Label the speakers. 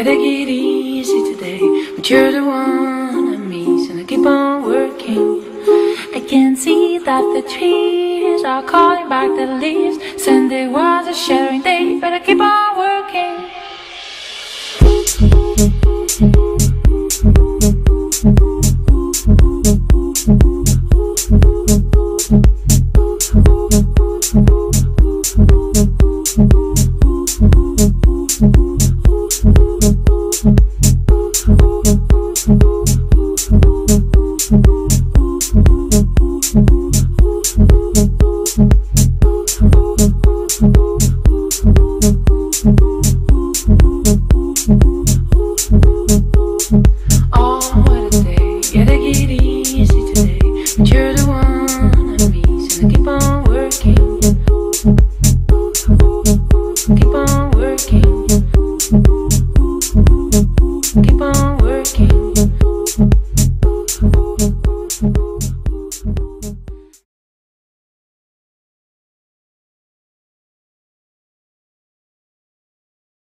Speaker 1: gotta take it easy today, but you're the one I miss, and I keep on working. I can see that the trees are calling back the leaves. Sunday was a shattering day, but I keep on working.